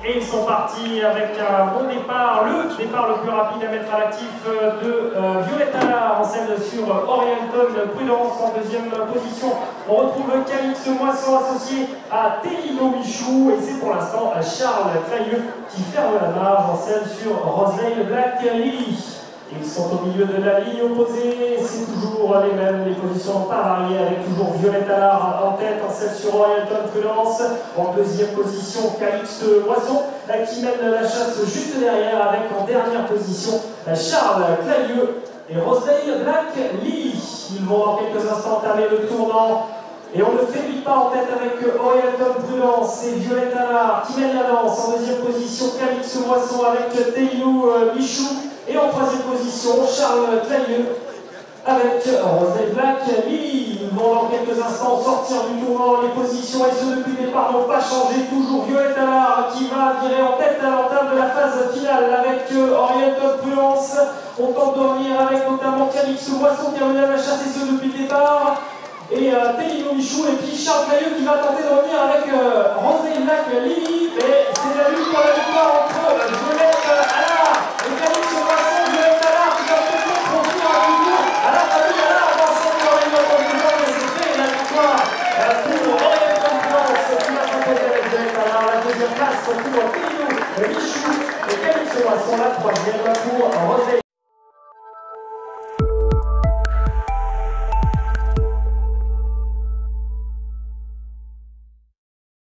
Et ils sont partis avec un bon départ, le départ le plus rapide à mettre à l'actif de Violetta en scène sur Orienton Prudence en deuxième position. On retrouve Calix Moisson associé à Télino Michou et c'est pour l'instant Charles Clayeux qui ferme la marge en scène sur Rosevale Black Lily. Ils sont au milieu de la ligne opposée, c'est toujours les mêmes, les positions pas variées avec toujours Violetta en tête, en scène sur Orienton Prudence. En deuxième position, Calix Moisson qui mène la chasse juste derrière avec en dernière position Charles Clayeux et Rosevale Black Lily. Ils vont dans quelques instants entamer le tournant. Et on ne faiblit pas en tête avec Orienton Prudence et Violetta qui mène la danse. En deuxième position, Calix Moisson avec Télino Michou. Et en troisième position, Charles Clayeux avec Rosevale Black Lily. Ils vont dans quelques instants sortir du tournant. Les positions et ceux depuis le départ n'ont pas changé. Toujours Violetta qui va virer en tête à l'entame de la phase finale avec Orienton Prudence. On tente de revenir avec notamment Calix Moisson qui a mené à la chasse et ceux depuis le départ. Et Télino Michou et puis Charles Clayeux qui va tenter de revenir avec Rosevale Black Lily. Et c'est la lutte pour la victoire entre Violetta et Calix Moisson. Violetta qui va peut-être revenir à nouveau. Alors on va s'en faire une autre victoire, mais c'est fait la victoire pour Orienton Prudence qui va s'imposer avec Violetta. La deuxième place pour Télino Michou et Calix Moisson, la troisième pour Rosevale.